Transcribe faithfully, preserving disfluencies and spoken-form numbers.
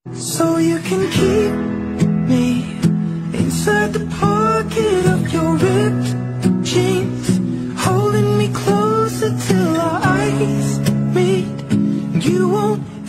So you can keep me inside the pocket of your ripped jeans, holding me closer till our eyes meet. You won't